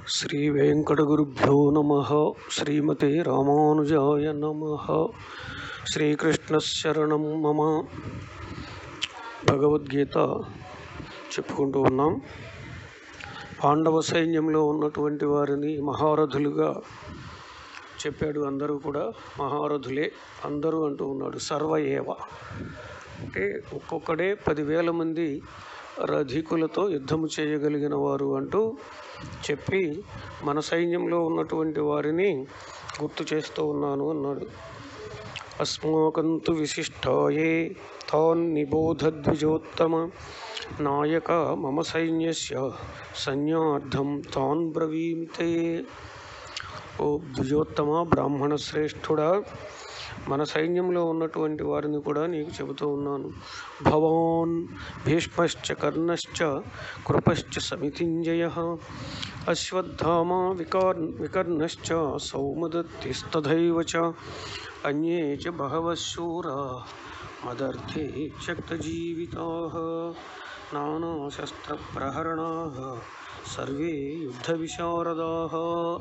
శ్రీ వెంకటగురుభ్యో నమః. శ్రీమతే రామానుజాయ నమః. శ్రీకృష్ణ శరణం మమ. భగవద్గీత చెప్పుకుంటూ ఉన్నాం. పాండవ సైన్యంలో ఉన్నటువంటి వారిని మహారథులుగా చెప్పాడు. అందరూ కూడా మహారథులే అందరూ అంటూ ఉన్నాడు. సర్వ ఏవ అంటే ఒక్కొక్కడే 10,000 మంది రథికులతో యుద్ధము చేయగలిగిన వారు అంటూ చెప్పి మన సైన్యంలో ఉన్నటువంటి వారిని గుర్తు చేస్తూ ఉన్నాను అన్నాడు. అస్మాకంతు విశిష్టాయే తాన్ నిబోధద్విజోత్తమ నాయక మమ సైన్యస్య సైన్యార్థం తాన్ బ్రవీమితే. ఓ ద్విజోత్తమ బ్రాహ్మణ శ్రేష్ఠుడా, మన సైన్యంలో ఉన్నటువంటి వారిని కూడా నీకు చెబుతూ ఉన్నాను. భవాన్ భీష్మశ్చ కర్ణశ్చ కృపశ్చ సమితింజయః అశ్వత్థామ వికర్ణశ్చ సౌమదత్తిస్తథైవ చ అన్యే చ బహవః శూరా మదర్థే త్యక్తజీవితాః నానాశస్త్రప్రహరణాః సర్వే యుద్ధవిశారదాః.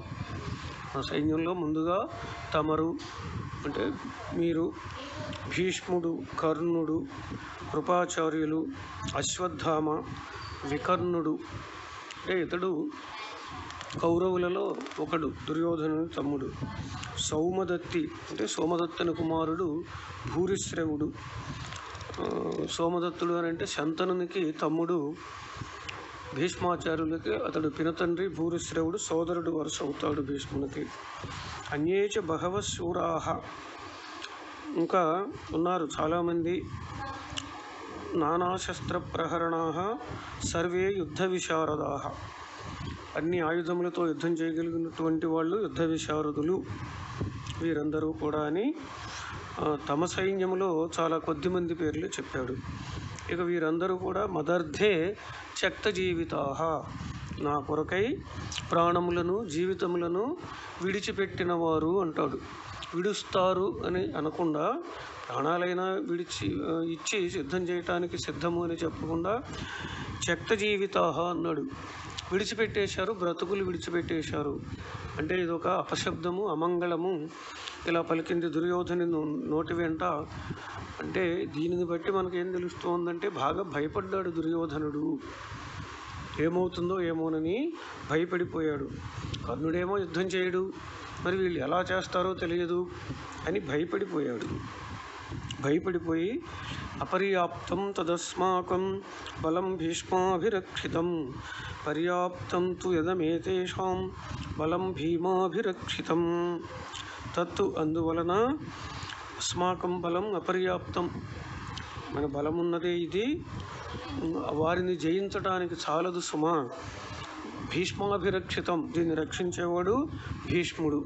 ఆ సైన్యంలో ముందుగా తమరు అంటే మీరు, భీష్ముడు, కర్ణుడు, కృపాచార్యులు, అశ్వత్థామ, వికర్ణుడు అంటే ఇతడు కౌరవులలో ఒకడు, దుర్యోధనుని తమ్ముడు. సౌమదత్తి అంటే సోమదత్తుని కుమారుడు భూరిశ్రవుడు. సోమదత్తుడు అని అంటే శంతనునికి తమ్ముడు. భీష్మాచార్యులకి అతడు పినతండ్రి. భూరిశ్రవుడు సోదరుడు వరుస అవుతాడు భీష్మునికి. అన్యేచ బహవః శూరాః ఇంకా ఉన్నారు చాలామంది. నానాశస్త్ర ప్రహరణాః సర్వే యుద్ధ విశారదాః అన్ని ఆయుధములతో యుద్ధం చేయగలిగినటువంటి వాళ్ళు యుద్ధ విశారదులు వీరందరూ కూడా అని తమ సైన్యంలో చాలా కొద్ది మంది పేర్లు చెప్పాడు. ఇక వీరందరూ కూడా మదర్థే త్యక్త జీవితాః నా కొరకై ప్రాణములను జీవితములను విడిచిపెట్టిన వారు అంటాడు. విడుస్తారు అని అనకుండా ప్రాణాలైనా ఇచ్చి సిద్ధం చేయటానికి సిద్ధము అని చెప్పకుండా త్యక్త జీవితాః అన్నాడు. విడిచిపెట్టేశారు, బ్రతుకులు విడిచిపెట్టేశారు అంటే ఇదొక అపశబ్దము, అమంగళము. ఇలా పలికింది దుర్యోధని నోటి వెంట. అంటే దీనిని బట్టి మనకేం తెలుస్తోందంటే బాగా భయపడ్డాడు దుర్యోధనుడు. ఏమవుతుందో ఏమోనని భయపడిపోయాడు. కర్ణుడేమో యుద్ధం చేయడు, మరి వీళ్ళు ఎలా చేస్తారో తెలియదు అని భయపడిపోయాడు. భయపడిపోయి అపర్యాప్తం తదస్మాకం బలం భీష్మాభిరక్షితం పర్యాప్తం తు యదమేతేషాం బలం భీమాభిరక్షితం తత్తు అందువలన అస్మాకం బలం అపర్యాప్తం మన బలమున్నదే ఇది, వారిని జయించడానికి చాలదు సుమా. భీష్మాభిరక్షితం దీన్ని రక్షించేవాడు భీష్ముడు.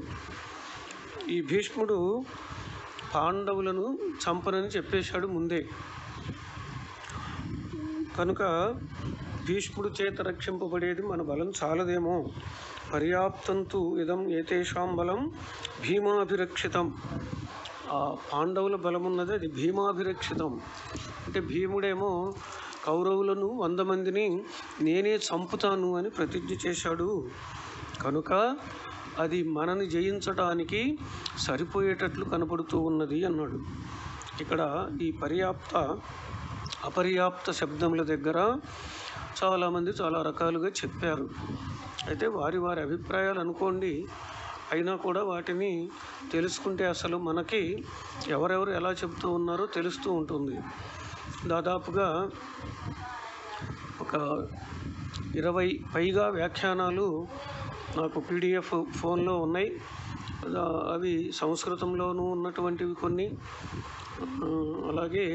ఈ భీష్ముడు పాండవులను చంపనని చెప్పేశాడు ముందే. కనుక భీష్ముడు చేత రక్షింపబడేది మన బలం చాలదేమో. పర్యాప్తంతు ఇదం ఏతేషాం బలం భీమాభిరక్షితం. ఆ పాండవుల బలమున్నది అది భీమాభిరక్షితం. అంటే భీముడేమో కౌరవులను 100 మందిని నేనే చంపుతాను అని ప్రతిజ్ఞ చేశాడు. కనుక అది మనని జయించటానికి సరిపోయేటట్లు కనపడుతూ ఉన్నది అన్నాడు. ఇక్కడ ఈ పర్యాప్త అపర్యాప్త శబ్దముల దగ్గర చాలామంది చాలా రకాలుగా చెప్పారు. అయితే వారి వారి అభిప్రాయాలు అనుకోండి. అయినా కూడా వాటిని తెలుసుకుంటే అసలు మనకి ఎవరెవరు ఎలా చెప్తూ ఉన్నారో తెలుస్తూ ఉంటుంది. దాదాపుగా ఒక 20 పైగా వ్యాఖ్యానాలు నాకు PDF ఫోన్లో ఉన్నాయి. అవి సంస్కృతంలోనూ ఉన్నటువంటివి కొన్ని, అలాగే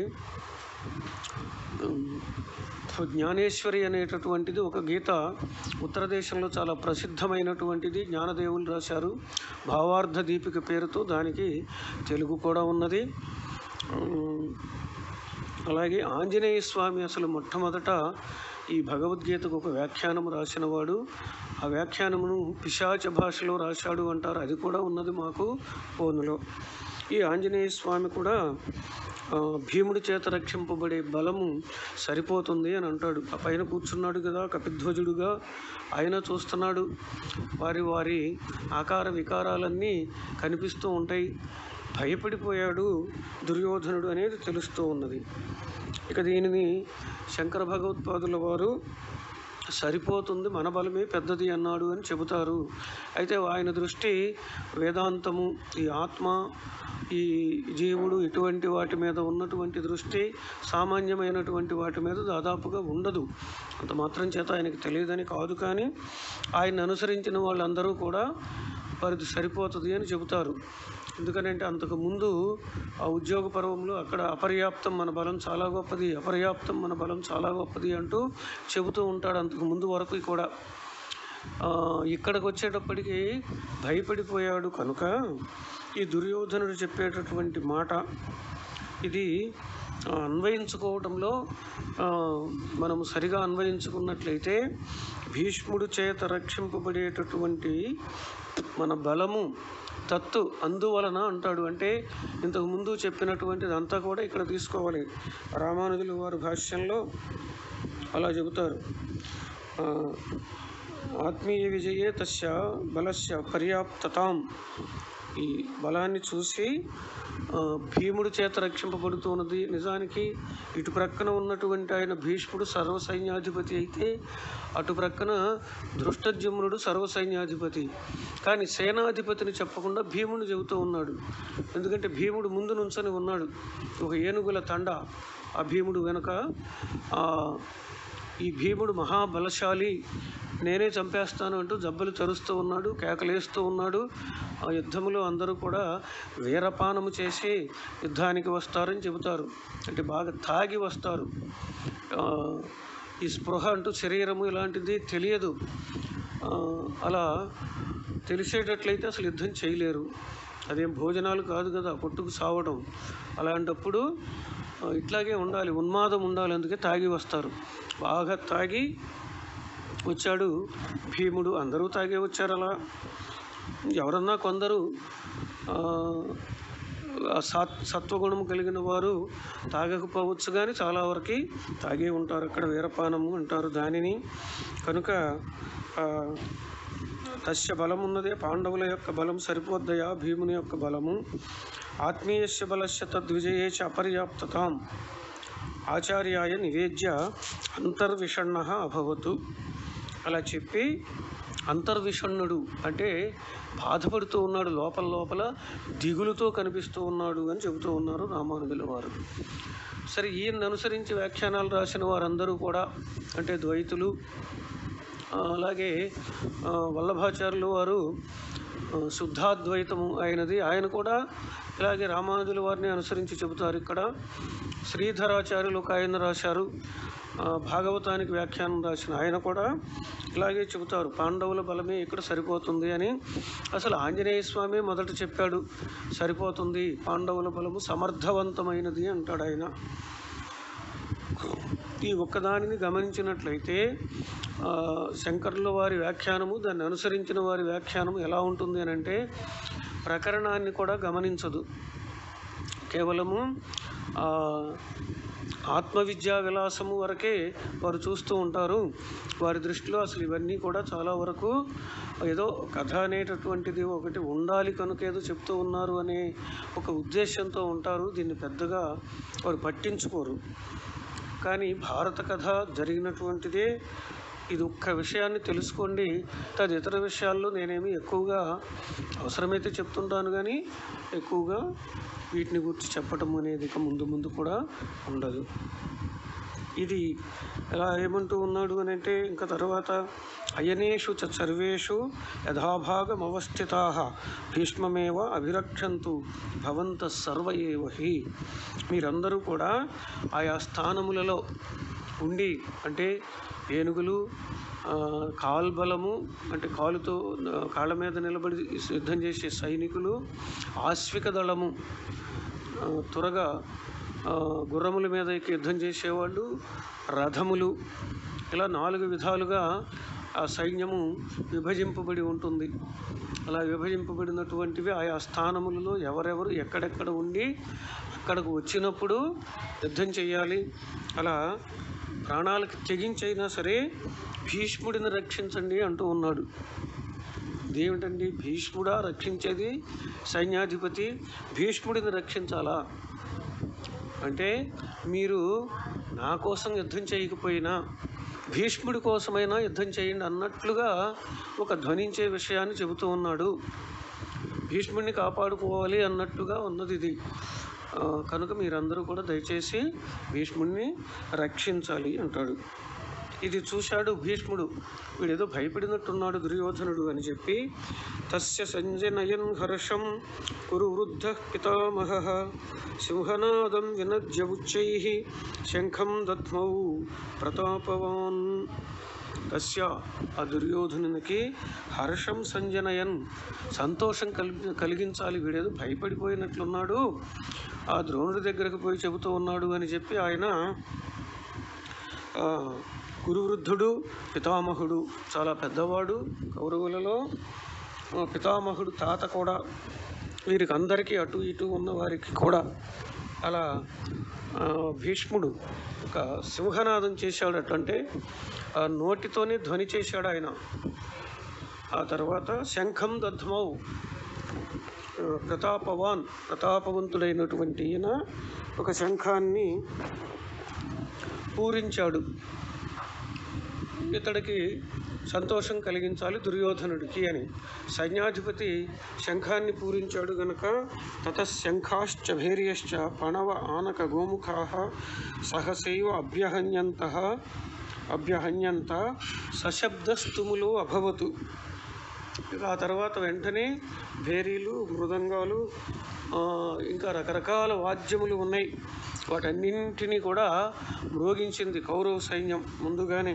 జ్ఞానేశ్వరి అనేటటువంటిది ఒక గీత ఉత్తర దేశంలో చాలా ప్రసిద్ధమైనటువంటిది. జ్ఞానదేవులు రాశారు భావార్థ దీపిక పేరుతో. దానికి తెలుగు కూడా ఉన్నది. అలాగే ఆంజనేయ స్వామి అసలు మొట్టమొదట ఈ భగవద్గీతకు ఒక వ్యాఖ్యానము రాసినవాడు. ఆ వ్యాఖ్యానమును పిశాచ భాషలో రాశాడు అంటారు. అది కూడా ఉన్నది మాకు ఫోన్లో. ఈ ఆంజనేయ స్వామి కూడా భీముడి చేత రక్షింపబడే బలము సరిపోతుంది అని అంటాడు. ఆ పైన కూర్చున్నాడు కదా కపిధ్వజుడుగా, ఆయన చూస్తున్నాడు. వారి వారి ఆకార వికారాలన్నీ కనిపిస్తూ ఉంటాయి. భయపడిపోయాడు దుర్యోధనుడు అనేది తెలుస్తూ ఉన్నది. ఇక దీనిని శంకర భగవత్పాదుల వారు సరిపోతుంది, మన బలమే పెద్దది అన్నాడు అని చెబుతారు. అయితే ఆయన దృష్టి వేదాంతము, ఈ ఆత్మ, ఈ జీవుడు ఇటువంటి వాటి మీద ఉన్నటువంటి దృష్టి సామాన్యమైనటువంటి వాటి మీద దాదాపుగా ఉండదు. అంత మాత్రం చేత ఆయనకి తెలియదని కాదు, కానీ ఆయన అనుసరించిన వాళ్ళందరూ కూడా వారిది సరిపోతుంది అని చెబుతారు. ఎందుకనంటే అంతకుముందు ఆ ఉద్యోగ పర్వంలో అక్కడ అపర్యాప్తం మన బలం చాలా గొప్పది, అపర్యాప్తం మన బలం చాలా గొప్పది అంటూ చెబుతూ ఉంటాడు అంతకు ముందు వరకు కూడా. ఇక్కడికి వచ్చేటప్పటికి భయపడిపోయాడు కనుక ఈ దుర్యోధనుడు చెప్పేటటువంటి మాట ఇది అన్వయించుకోవడంలో మనము సరిగా అన్వయించుకున్నట్లయితే భీష్ముడు చేత రక్షింపబడేటటువంటి మన బలము తత్తు అందువలన అంటాడు. అంటే ఇంతకుముందు చెప్పినటువంటిది అంతా కూడా ఇక్కడ తీసుకోవాలి. రామానుజులు వారి భాష్యంలో అలా చెబుతారు. ఆత్మీయ విజయే తస్య బలస్య పర్యాప్తతాం. ఈ బలాన్ని చూసి భీముడి చేత రక్షింపబడుతున్నది. నిజానికి ఇటు ప్రక్కన ఉన్నటువంటి ఆయన భీష్ముడు సర్వసైన్యాధిపతి అయితే అటు ప్రక్కన దృష్టజుమ్నుడు సర్వసైన్యాధిపతి. కానీ సేనాధిపతిని చెప్పకుండా భీముడు చెబుతూ ఉన్నాడు. ఎందుకంటే భీముడు ముందు నుంచొని ఉన్నాడు, ఒక ఏనుగుల తండ ఆ భీముడు వెనుక. ఈ భీముడు మహాబలశాలి, నేనే చంపేస్తాను అంటూ జబ్బలు తరుస్తూ ఉన్నాడు, కేకలేస్తూ ఉన్నాడు. ఆ యుద్ధములో అందరూ కూడా వీరపానము చేసి యుద్ధానికి వస్తారని చెబుతారు. అంటే బాగా తాగి వస్తారు. ఈ స్పృహ అంటూ శరీరము ఇలాంటిది తెలియదు. అలా తెలిసేటట్లయితే అసలు యుద్ధం చేయలేరు. అదేం భోజనాలు కాదు కదా, కొట్టుకు సావడం. అలాంటప్పుడు ఇట్లాగే ఉండాలి, ఉన్మాదం ఉండాలి. అందుకే తాగి వస్తారు. బాగా తాగి వచ్చాడు భీముడు. అందరూ తాగే వచ్చారు. అలా ఎవరన్నా కొందరు సత్వగుణము కలిగిన వారు తాగకపోవచ్చు, కానీ చాలా వరకు తాగే ఉంటారు. అక్కడ వీరపానము అంటారు దానిని. కనుక తస్య బలం ఉన్నదే, పాండవుల యొక్క బలం సరిపోద్దయా భీముని యొక్క బలము. ఆత్మీయస్య బలస్య తద్విజయే చ అపర్యాప్తతాం ఆచార్యాయ నివేద్య అంతర్విషణ్ణ అభవతు. అలా చెప్పి అంతర్విషణ్ణుడు అంటే బాధపడుతూ ఉన్నాడు, లోపల లోపల దిగులుతో కనిపిస్తూ ఉన్నాడు అని చెబుతూ ఉన్నారు రామానుజుల వారు. సరే, ఈయన్ని అనుసరించి వ్యాఖ్యానాలు రాసిన వారందరూ కూడా అంటే ద్వైతులు, అలాగే వల్లభాచార్యులు వారు శుద్ధాద్వైతము అయినది, ఆయన కూడా ఇలాగే రామానుజుల వారిని అనుసరించి చెబుతారు. ఇక్కడ శ్రీధరాచార్యులు ఒక ఆయన రాశారు, భాగవతానికి వ్యాఖ్యానం రాసిన ఆయన కూడా ఇలాగే చెబుతారు, పాండవుల బలమే ఇక్కడ సరిపోతుంది అని. అసలు ఆంజనేయ స్వామి మొదట చెప్పాడు సరిపోతుంది, పాండవుల బలము సమర్థవంతమైనది అంటాడు ఆయన. ఈ ఒక్కదానిని గమనించినట్లయితే శంకరుల వారి వ్యాఖ్యానము, దాన్ని అనుసరించిన వారి వ్యాఖ్యానము ఎలా ఉంటుంది అని అంటే ప్రకరణాన్ని కూడా గమనించదు, కేవలము ఆత్మవిద్యా విలాసము వరకే వారు చూస్తూ ఉంటారు. వారి దృష్టిలో అసలు ఇవన్నీ కూడా చాలా వరకు ఏదో కథ అనేటటువంటిది ఒకటి ఉండాలి కనుక ఏదో చెప్తూ ఉన్నారు అనే ఒక ఉద్దేశంతో ఉంటారు. దీన్ని పెద్దగా వారు పట్టించుకోరు. కానీ భారత కథ జరిగినటువంటిదే. ఇది ఒక్క విషయాన్ని తెలుసుకోండి, తదితర విషయాల్లో నేనేమి ఎక్కువగా అవసరమైతే చెప్తుంటాను, కానీ ఎక్కువగా వీటిని గురించి చెప్పటం అనేది ఇక ముందు ముందు కూడా ఉండదు. ఇది ఎలా ఏమంటూ ఉన్నాడు అని అంటే ఇంకా తర్వాత అయనేషు చ సర్వేషు యథాభాగమవస్థితా భీష్మమేవ అభిరక్షంతు భవంత సర్వ ఏవ హి. మీరందరూ కూడా ఆయా స్థానములలో ఉండి, అంటే ఏనుగులు, కాల్బలము అంటే కాలుతో కాళ్ళ మీద నిలబడి యుద్ధం చేసే సైనికులు, ఆశ్విక దళము త్వరగా గుర్రముల మీద యుద్ధం చేసేవాళ్ళు, రథములు, ఇలా 4 విధాలుగా ఆ సైన్యము విభజింపబడి ఉంటుంది. అలా విభజింపబడినటువంటివి ఆయా స్థానములలో ఎవరెవరు ఎక్కడెక్కడ ఉండి అక్కడకు వచ్చినప్పుడు యుద్ధం చేయాలి. అలా ప్రాణాలకి తెగించైనా సరే భీష్ముడిని రక్షించండి అంటూ ఉన్నాడు. ఇదేమిటండి, భీష్ముడా రక్షించేది? సైన్యాధిపతి భీష్ముడిని రక్షించాలా అంటే, మీరు నా కోసం యుద్ధం చేయకపోయినా భీష్ముడి కోసమైనా యుద్ధం చేయండి అన్నట్లుగా ఒక ధ్వనించే విషయాన్ని చెబుతూ ఉన్నాడు. భీష్ముడిని కాపాడుకోవాలి అన్నట్లుగా ఉన్నది ఇది. కనుక మీరందరూ కూడా దయచేసి భీష్ముడిని రక్షించాలి అంటాడు. ఇది చూశాడు భీష్ముడు, వీడేదో భయపడినట్టున్నాడు దుర్యోధనుడు అని చెప్పి, తస్య సంజనయన్ హర్షం కురు వృద్ధ పితామహ సింహనాదం వినజ్య ఉచ్చైః శంఖం దద్మౌ ప్రతాపవాన్. తస్య ఆ దుర్యోధనునికి హర్షం సంజనయన్ సంతోషం కలిగించాలి, వీడేదో భయపడిపోయినట్లున్నాడు, ఆ ద్రోణుడి దగ్గరకు పోయి చెబుతూ ఉన్నాడు అని చెప్పి ఆయన కురువృద్ధుడు, పితామహుడు, చాలా పెద్దవాడు కౌరవులలో, పితామహుడు తాత కూడా, వీరికి అందరికీ అటు ఇటు ఉన్న వారికి కూడా అలా భీష్ముడు ఒక సింహనాదం చేశాడు. అంటే ఆ నోటితోనే ధ్వని చేశాడు ఆయన. ఆ తర్వాత శంఖం దద్మౌ ప్రతాపవాన్, ప్రతాపవంతుడైనటువంటి ఈయన ఒక శంఖాన్ని పూరించాడు. ఇతడికి సంతోషం కలిగించాలి దుర్యోధనుడికి అని సైన్యాధిపతి శంఖాన్ని పూరించాడు గనక తతశంఖాశ్చ భైర్యశ్చ పణవ ఆనక గోముఖాః సహసైవ అభ్యహన్యంత సశబ్దస్తుములో అభవతు. ఆ తర్వాత వెంటనే భేరీలు, మృదంగాలు, ఇంకా రకరకాల వాద్యములు ఉన్నాయి, వాటన్నింటినీ కూడా మ్రోగించింది కౌరవ సైన్యం ముందుగానే.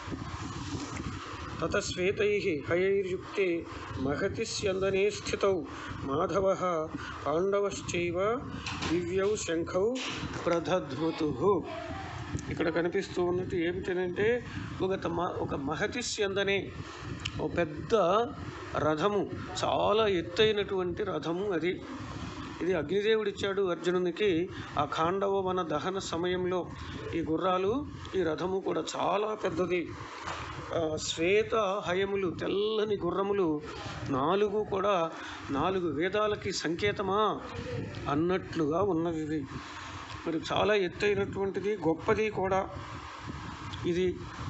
తతశ్వేతైః హయైర్యుక్తే మహతి స్యందనే స్థితౌ మాధవః పాండవశ్చైవ దివ్యౌ శంఖౌ ప్రదధ్మతుః. ఇక్కడ కనిపిస్తూ ఉన్నట్టు ఏమిటనంటే, ఒక మహతి స్యందనే, ఒక పెద్ద రథము, చాలా ఎత్తైనటువంటి రథము అది. ఇది అగ్నిదేవుడిచ్చాడు అర్జునునికి ఆ ఖాండవ వన దహన సమయంలో. ఈ గుర్రాలు, ఈ రథము కూడా చాలా పెద్దది. శ్వేత హయములు, తెల్లని గుర్రములు, 4 కూడా 4 వేదాలకి సంకేతమా అన్నట్లుగా ఉన్నది ఇది. మరి చాలా ఎత్తైనటువంటిది, గొప్పది కూడా ఇది.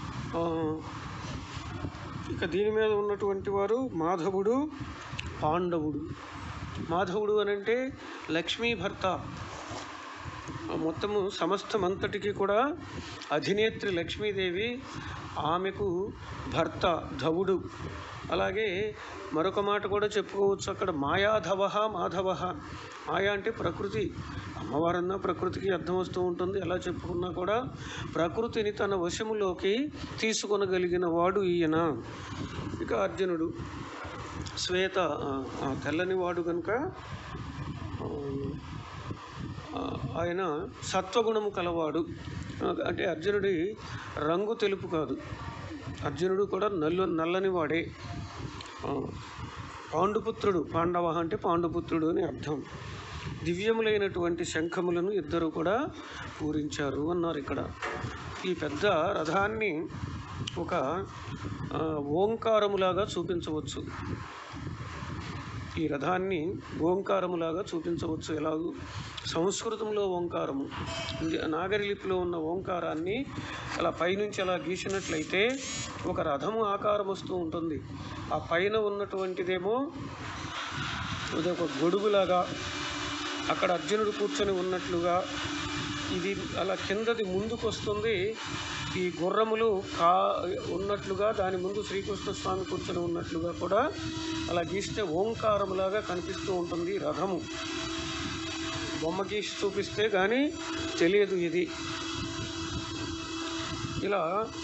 ఇక దీని మీద ఉన్నటువంటి వారు మాధవుడు, పాండవుడు. మాధవుడు అనంటే లక్ష్మీ భర్త, మొత్తము సమస్తమంతటికి కూడా అధినేత్రి లక్ష్మీదేవి, ఆమెకు భర్త ధవుడు. అలాగే మరొక మాట కూడా చెప్పుకోవచ్చు, అక్కడ మాయాధవ మాధవ. మాయా అంటే ప్రకృతి, అమ్మవారన్నా ప్రకృతికి అర్థం వస్తూ ఉంటుంది. ఎలా చెప్పుకున్నా కూడా ప్రకృతిని తన వశములోకి తీసుకొనగలిగిన వాడు ఈయన. ఇక అర్జునుడు శ్వేత, తెల్లని వాడు కనుక ఆయన సత్వగుణము కలవాడు. అంటే అర్జునుడి రంగు తెలుపు కాదు, అర్జునుడు కూడా నల్లని వాడే. పాండుపుత్రుడు, పాండవ అంటే పాండుపుత్రుడు అని అర్థం. దివ్యములైనటువంటి శంఖములను ఇద్దరు కూడా పూరించారు అన్నారు ఇక్కడ. ఈ పెద్ద రథాన్ని ఒక ఓంకారములాగా చూపించవచ్చు. ఈ రథాన్ని ఓంకారములాగా చూపించవచ్చు. ఎలాగూ సంస్కృతంలో ఓంకారము, నాగరిలిపిలో ఉన్న ఓంకారాన్ని అలా పైనుంచి అలా గీసినట్లయితే ఒక రథము ఆకారం వస్తూ ఉంటుంది. ఆ పైన ఉన్నటువంటిదేమో ఇది ఒక గొడుగులాగా, అక్కడ అర్జునుడు కూర్చొని ఉన్నట్లుగా, ఇది అలా కిందది ముందుకు వస్తుంది. ఈ గుర్రములు ఉన్నట్లుగా, దాని ముందు శ్రీకృష్ణ స్వామి కూర్చొని ఉన్నట్లుగా కూడా అలా గీస్తే ఓంకారములాగా కనిపిస్తూ ఉంటుంది రథము. బొమ్మ గీసి చూపిస్తే కానీ తెలియదు ఇది. ఇలా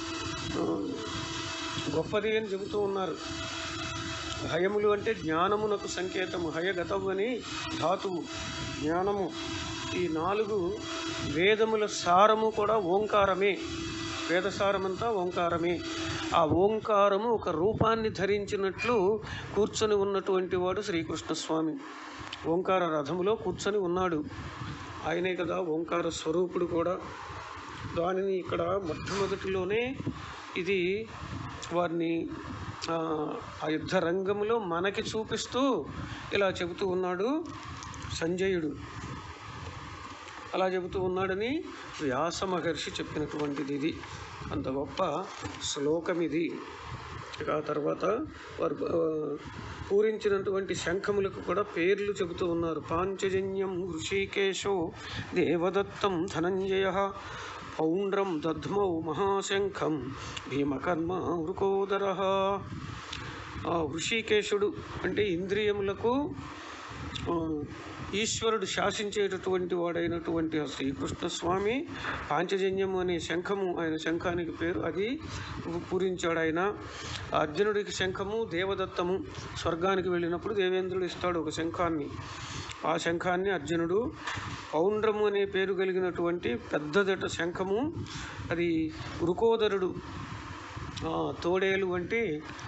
గొప్పది అని చెబుతూ ఉన్నారు. హయములు అంటే జ్ఞానమునకు సంకేతము. హయగతవు అని ధాతువు, జ్ఞానము. ఈ 4 వేదముల సారము కూడా ఓంకారమే. వేదసారమంతా ఓంకారమే. ఆ ఓంకారము ఒక రూపాన్ని ధరించినట్లు కూర్చొని ఉన్నటువంటి వాడు శ్రీకృష్ణస్వామి. ఓంకార రథములో కూర్చొని ఉన్నాడు. ఆయనే కదా ఓంకార స్వరూపుడు కూడా. దానిని ఇక్కడ మొట్టమొదటిలోనే ఇది వారిని ఆ యుద్ధ రంగంలో మనకి చూపిస్తూ ఇలా చెబుతూ ఉన్నాడు సంజయుడు. అలా చెబుతూ ఉన్నాడని వ్యాస మహర్షి చెప్పినటువంటిది ఇది. అంత గొప్ప శ్లోకం ఇది. ఇక ఆ తర్వాత వారు పూరించినటువంటి శంఖములకు కూడా పేర్లు చెబుతూ ఉన్నారు. పాంచజన్యం హృషికేశో దేవదత్తం ధనంజయ పౌండ్రం దధ్మౌ మహాశంఖం భీమకర్మ వృకోదర. హృషికేశుడు అంటే ఇంద్రియములకు ఈశ్వరుడు శాసించేటటువంటి వాడైనటువంటి శ్రీకృష్ణ స్వామి పాంచజన్యము అనే శంఖము, ఆయన శంఖానికి పేరు, అది పూరించాడు ఆయన. అర్జునుడికి శంఖము దేవదత్తము. స్వర్గానికి వెళ్ళినప్పుడు దేవేంద్రుడు ఇస్తాడు ఒక శంఖాన్ని. ఆ శంఖాన్ని అర్జునుడు, పౌండ్రము అనే పేరు కలిగినటువంటి పెద్దదట శంఖము, అది వృకోదరుడు. తోడేలు అంటే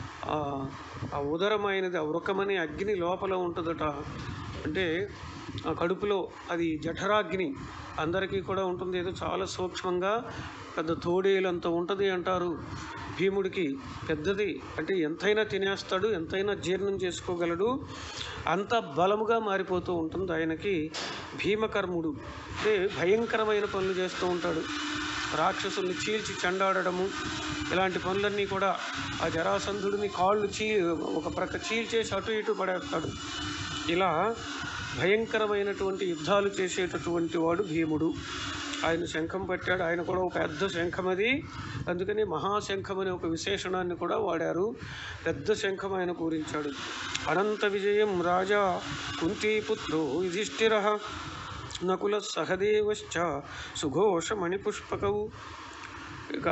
ఆ ఉదరమైనది, ఆ వృకమనే అగ్ని లోపల ఉంటుందట. అంటే ఆ కడుపులో అది జఠరాగ్ని అందరికీ కూడా ఉంటుంది. ఏదో చాలా సూక్ష్మంగా పెద్ద తోడేలంత ఉంటుంది అంటారు. భీముడికి పెద్దది, అంటే ఎంతైనా తినేస్తాడు, ఎంతైనా జీర్ణం చేసుకోగలడు, అంత బలముగా మారిపోతూ ఉంటుంది ఆయనకి. భీమకర్ముడు అంటే భయంకరమైన పనులు చేస్తూ ఉంటాడు. రాక్షసుల్ని చీల్చి చెండాడము, ఇలాంటి పనులన్నీ కూడా. ఆ జరాసంధుడిని కాళ్ళు ఒక ప్రక్క చీల్చేసి అటు ఇటు పడేస్తాడు. ఇలా భయంకరమైనటువంటి యుద్ధాలు చేసేటటువంటి వాడు భీముడు. ఆయన శంఖం పట్టాడు. ఆయన కూడా ఒక పెద్ద శంఖం అది. అందుకని మహాశంఖం అనే ఒక విశేషణాన్ని కూడా వాడారు. పెద్ద శంఖం ఆయన పూరించాడు. అనంత విజయం రాజా కుంతీపుత్రో యుధిష్ఠిర నకుల సహదేవశ్చ సుఘోష మణిపుష్పకవు. ఇక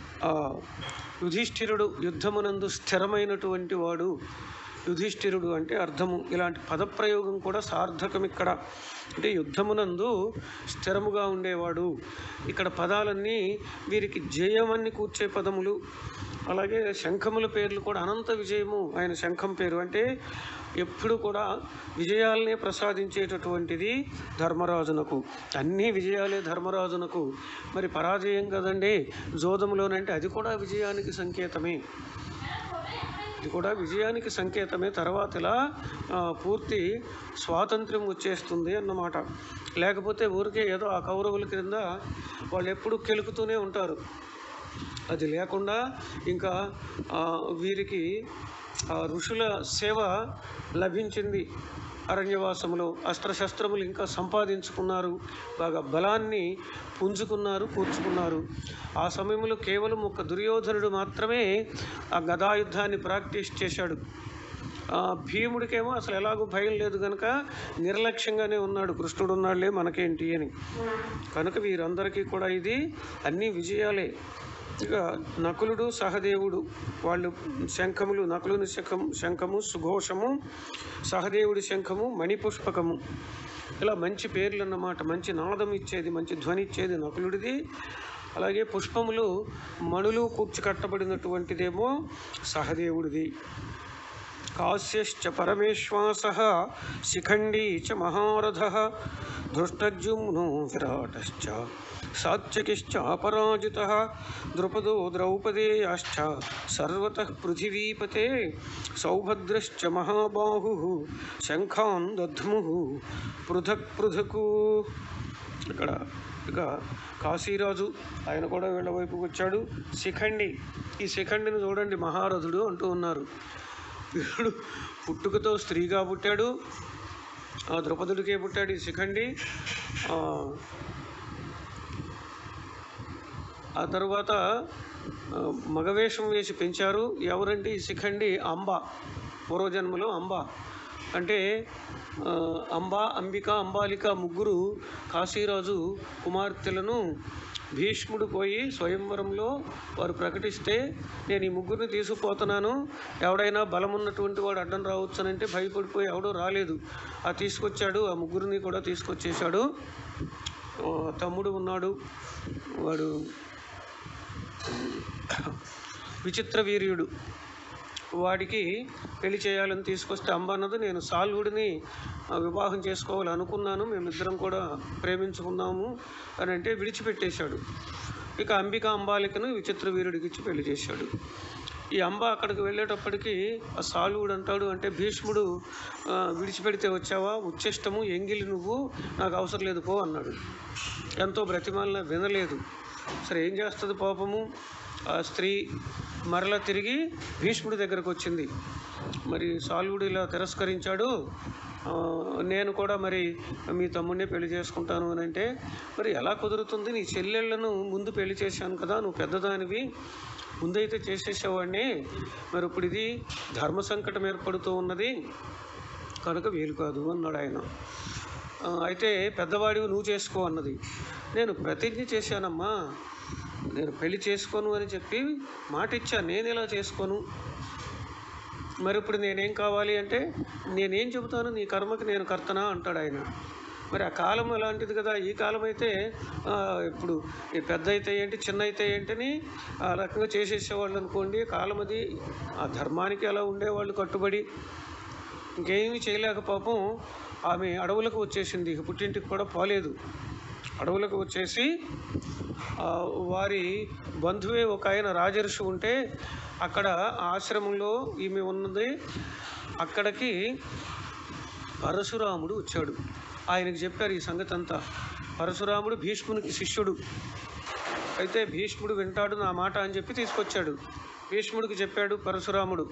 యుధిష్ఠిరుడు యుద్ధమునందు స్థిరమైనటువంటి వాడు. యుధిష్ఠిరుడు అంటే అర్థము. ఇలాంటి పదప్రయోగం కూడా సార్థకం ఇక్కడ. అంటే యుద్ధమునందు స్థిరముగా ఉండేవాడు. ఇక్కడ పదాలన్నీ వీరికి జయమని కూర్చే పదములు. అలాగే శంఖముల పేర్లు కూడా అనంత విజయము ఆయన శంఖం పేరు. అంటే ఎప్పుడు కూడా విజయాలనే ప్రసాదించేటటువంటిది ధర్మరాజునకు. అన్నీ విజయాలే ధర్మరాజునకు. మరి పరాజయం కదండి జోదములోనంటే అది కూడా విజయానికి సంకేతమే. ఇది కూడా విజయానికి సంకేతమే. తర్వాత ఇలా పూర్తి స్వాతంత్ర్యం వచ్చేస్తుంది అన్నమాట. లేకపోతే ఊరికే ఏదో ఆ కౌరవుల క్రింద వాళ్ళు ఎప్పుడు కెలుకుతూనే ఉంటారు. అది లేకుండా ఇంకా వీరికి ఋషుల సేవ లభించింది. అరణ్యవాసములో అస్త్రశస్త్రములు ఇంకా సంపాదించుకున్నారు, బాగా బలాన్ని పుంజుకున్నారు, కూర్చుకున్నారు. ఆ సమయంలో కేవలం ఒక దుర్యోధనుడు మాత్రమే ఆ గదాయుద్ధాన్ని ప్రాక్టీస్ చేశాడు. భీముడికేమో అసలు ఎలాగో భయం లేదు కనుక నిర్లక్ష్యంగానే ఉన్నాడు. కృష్ణుడు ఉన్నాడులే మనకేంటి అని. కనుక వీరందరికీ కూడా ఇది అన్నీ విజయాలే. ఇక నకులుడు సహదేవుడు వాళ్ళు శంఖములు, నకులుని శంఖము సుఘోషము, సహదేవుడి శంఖము మణిపుష్పకము. ఇలా మంచి పేర్లు అన్నమాట. మంచి నాదం ఇచ్చేది, మంచి ధ్వని ఇచ్చేది నకులుడిది. అలాగే పుష్పములు మణులు కూర్చి కట్టబడినటువంటిదేమో సహదేవుడిది. కాశ్యశ్చ పరమేశ్వాసః శిఖండీ చ మహారథః ధృష్టద్యుమ్నో విరాటశ్చ సాత్యకిశ్చ అపరాజితః ద్రుపదో ద్రౌపదేయాశ్చ సర్వతః పృథివీపతే సౌభద్రశ్చ మహాబాహుః శంఖాన్ దధ్ముః పృథక్ పృథకు. ఇక్కడ ఇక కాశీరాజు ఆయన కూడా వీళ్ళ వైపుకి వచ్చాడు. శిఖండి, ఈ శిఖండిని చూడండి మహారథుడు అంటూ ఉన్నారు. వీడు పుట్టుకతో స్త్రీగా పుట్టాడు. ద్రౌపదుడికే పుట్టాడు ఈ శిఖండి. ఆ తర్వాత మగవేషం వేసి పెంచారు. ఎవరంటే ఈ శిఖండి అంబ, పూర్వజన్మలో అంబ. అంటే అంబ, అంబిక, అంబాలిక ముగ్గురు కాశీరాజు కుమార్తెలను భీష్ముడు పోయి స్వయంవరంలో వారు ప్రకటిస్తే, నేను ఈ ముగ్గురిని తీసుకుపోతున్నాను, ఎవడైనా బలం ఉన్నటువంటి వాడు అడ్డం రావచ్చునంటే భయపడిపోయి ఎవడో రాలేదు. తీసుకొచ్చాడు. ఆ ముగ్గురిని కూడా తీసుకొచ్చేశాడు. తమ్ముడు ఉన్నాడు, వాడు విచిత్ర వీర్యుడు. వాడికి పెళ్లి చేయాలని తీసుకొస్తే అంబ అన్నది నేను సాల్వుడిని వివాహం చేసుకోవాలనుకున్నాను, మేమిద్దరం కూడా ప్రేమించుకున్నాము అని అంటే విడిచిపెట్టేశాడు. ఇక అంబిక అంబాలికను విచిత్ర వీరుడికి ఇచ్చి పెళ్లి చేశాడు. ఈ అంబ అక్కడికి వెళ్ళేటప్పటికి ఆ సాల్వుడు అంటాడు, అంటే భీష్ముడు విడిచిపెడితే వచ్చావా, ఉచ్ఛిష్టము ఎంగిలి నువ్వు, నాకు అవసరం లేదు పో అన్నాడు. ఎంతో బ్రతిమాలిన వినలేదు. సరే ఏం చేస్తుంది పాపము, ఆ స్త్రీ మరలా తిరిగి భీష్ముడి దగ్గరకు వచ్చింది. మరి సాల్వుడు ఇలా తిరస్కరించాడు, నేను కూడా మరి మీ తమ్ముడినే పెళ్లి చేసుకుంటాను అని అంటే, మరి ఎలా కుదురుతుంది, నీ చెల్లెళ్లను ముందు పెళ్లి చేశాను కదా, నువ్వు పెద్దదానివి, ముందైతే చేసేసేవాడిని, మరి ఇప్పుడు ఇది ధర్మ సంకటం ఏర్పడుతూ ఉన్నది కనుక వీలు కాదు అన్నాడు ఆయన. అయితే పెద్దవాడివి నువ్వు చేసుకో అన్నది. నేను ప్రతిజ్ఞ చేశానమ్మా, నేను పెళ్లి చేసుకోను అని చెప్పి మాట ఇచ్చాను, నేను ఇలా చేసుకోను, మరి ఇప్పుడు నేనేం కావాలి అంటే నేనేం చెబుతాను, నీ కర్మకి నేను కర్తనా అంటాడు ఆయన. మరి ఆ కాలం అలాంటిది కదా, ఈ కాలం అయితే ఇప్పుడు ఈ పెద్ద అయితే ఏంటి చిన్న అయితే ఏంటని ఆ రకంగా చేసేసేవాళ్ళు అనుకోండి. కాలం అది, ఆ ధర్మానికి అలా ఉండేవాళ్ళు కట్టుబడి ఇంకేమీ చేయలేక పాపం ఆమె అడవులకు వచ్చేసింది, ఇక పుట్టింటికి కూడా పోలేదు. అడవులకు వచ్చేసి వారి బంధువే ఒక ఆయన రాజర్షి ఉంటే అక్కడ ఆశ్రమంలో ఈమె ఉన్నది. అక్కడికి పరశురాముడు వచ్చాడు. ఆయనకు చెప్పారు ఈ సంగతి అంతా. పరశురాముడు భీష్మునికి శిష్యుడు. అయితే భీష్ముడు వింటాడు నా మాట అని చెప్పి తీసుకొచ్చాడు. భీష్ముడికి చెప్పాడు పరశురాముడు,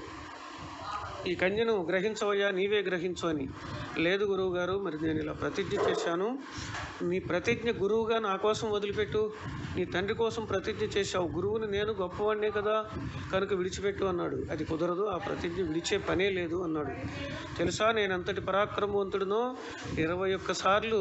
ఈ కన్యను గ్రహించవయ్యా, నీవే గ్రహించు అని. లేదు గురువుగారు, మరి నేను ఇలా ప్రతిజ్ఞ చేశాను, నీ ప్రతిజ్ఞ గురువుగా నా కోసం వదిలిపెట్టు, నీ తండ్రి కోసం ప్రతిజ్ఞ చేశావు, గురువుని నేను గొప్పవాడినే కదా కనుక విడిచిపెట్టు అన్నాడు. అది కుదరదు, ఆ ప్రతిజ్ఞ విడిచే పనే లేదు అన్నాడు. తెలుసా నేను ఎంతటి పరాక్రమవంతుడినో, 21 సార్లు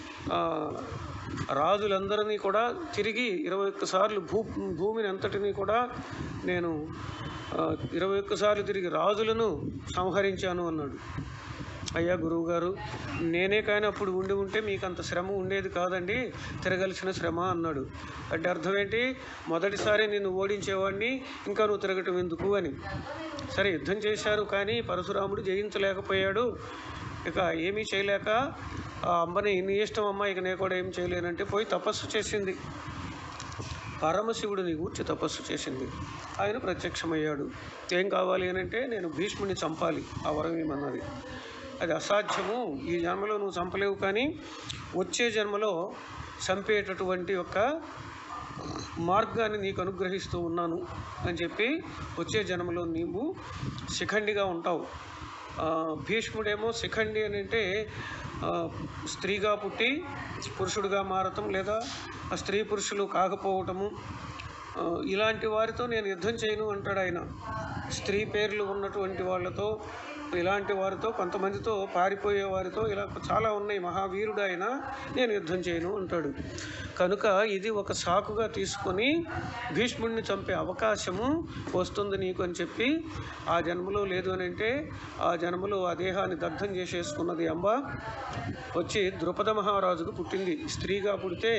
రాజులందరినీ కూడా తిరిగి 21 సార్లు భూమిని అంతటినీ కూడా నేను 21 సార్లు తిరిగి రాజులను సంహరించాను అన్నాడు. అయ్యా గురువుగారు, నేనే కానీ అప్పుడు ఉంటే మీకు అంత శ్రమ ఉండేది కాదండి, తిరగలసిన శ్రమ అన్నాడు. అంటే అర్థం ఏంటి, మొదటిసారి నిన్ను ఓడించేవాడిని ఇంకా నువ్వు తిరగటం ఎందుకు అని. సరే యుద్ధం చేశారు కానీ పరశురాముడు జయించలేకపోయాడు. ఇక ఏమీ చేయలేక ఆ అంబని, నీ ఇష్టం అమ్మ, ఇక నేను కూడా ఏం చేయలేనంటే పోయి తపస్సు చేసింది. పరమశివుడిని గూర్చి తపస్సు చేసింది. ఆయన ప్రత్యక్షమయ్యాడు. ఏం కావాలి అని అంటే, నేను భీష్ముడిని చంపాలి, ఆ వరం ఏమన్నది. అది అసాధ్యము, ఈ జన్మలో నువ్వు చంపలేవు, కానీ వచ్చే జన్మలో చంపేటటువంటి ఒక మార్గాన్ని నీకు అనుగ్రహిస్తూ ఉన్నాను అని చెప్పి, వచ్చే జన్మలో నీవు శిఖండిగా ఉంటావు. భీష్ముడేమో శిఖండి అని అంటే స్త్రీగా పుట్టి పురుషుడిగా మారటం, లేదా ఆ స్త్రీ పురుషులు కాకపోవటము, ఇలాంటి వారితో నేను యుద్ధం చేయను అంటాడు ఆయన. స్త్రీ పేర్లు ఉన్నటువంటి వాళ్ళతో, ఇలాంటి వారితో, కొంతమందితో పారిపోయే వారితో, ఇలా చాలా ఉన్నాయి, మహావీరుడు ఆయన, నేను యుద్ధం చేయను అంటాడు. కనుక ఇది ఒక సాకుగా తీసుకొని భీష్ముడిని చంపే అవకాశము వస్తుంది నీకు అని చెప్పి, ఆ జన్మలో లేదు అని అంటే ఆ జన్మలో ఆ దేహాన్ని దగ్ధం చేసేసుకున్నది అంబ. వచ్చి ద్రుపద మహారాజుకు పుట్టింది. స్త్రీగా పుడితే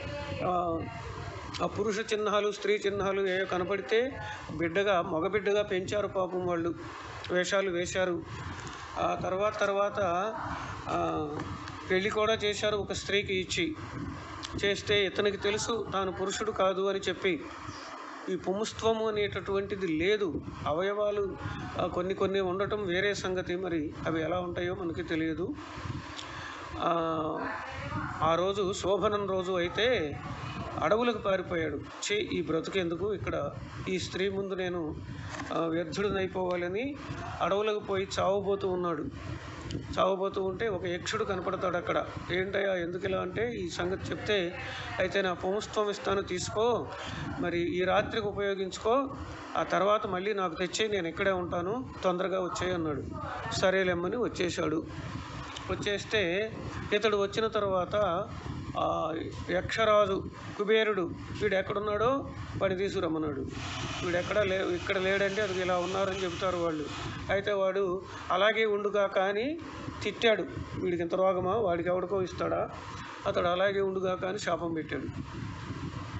ఆ పురుష చిహ్నాలు స్త్రీ చిహ్నాలు ఏ కనపడితే బిడ్డగా, మగబిడ్డగా పెంచారు పాపం వాళ్ళు, వేషాలు వేశారు. ఆ తర్వాత పెళ్ళి కూడా చేశారు ఒక స్త్రీకి ఇచ్చి. చేస్తే ఇతనికి తెలుసు తాను పురుషుడు కాదు అని చెప్పి. ఈ పుంస్త్వము అనేటటువంటిది లేదు, అవయవాలు కొన్ని ఉండటం వేరే సంగతి, మరి అవి ఎలా ఉంటాయో మనకి తెలియదు. ఆ రోజు శోభనం రోజు అయితే అడవులకు పారిపోయాడు. ఈ బ్రతుకెందుకు, ఇక్కడ ఈ స్త్రీ ముందు నేను వ్యర్థుడినైపోవాలని అడవులకు పోయి చావబోతూ ఉన్నాడు. చావబోతూ ఉంటే ఒక యక్షుడు కనపడతాడు అక్కడ. ఏంటయ్యా ఎందుకు ఇలా అంటే, ఈ సంగతి చెప్తే, అయితే నా పుంస్త్వం ఇస్తాను తీసుకో, మరి ఈ రాత్రికి ఉపయోగించుకో, ఆ తర్వాత మళ్ళీ నాకు తెచ్చి నేను ఇక్కడే ఉంటాను, తొందరగా వచ్చేయి అన్నాడు. సరేలేమ్మని వచ్చేసాడు. వచ్చేస్తే ఇతడు వచ్చిన తర్వాత యక్షరాజు కుబేరుడు, వీడు ఎక్కడున్నాడో వాడిని తీసుకురమ్మన్నాడు. వీడు ఇక్కడ లేడంటే అది ఇలా ఉన్నారని చెబుతారు వాళ్ళు. అయితే వాడు అలాగే ఉండుగా కానీ తిట్టాడు. వీడికి ఇంత రోగమా, వాడికి ఎవడికో ఇస్తాడా, అతడు అలాగే ఉండుగా కానీ శాపం పెట్టాడు.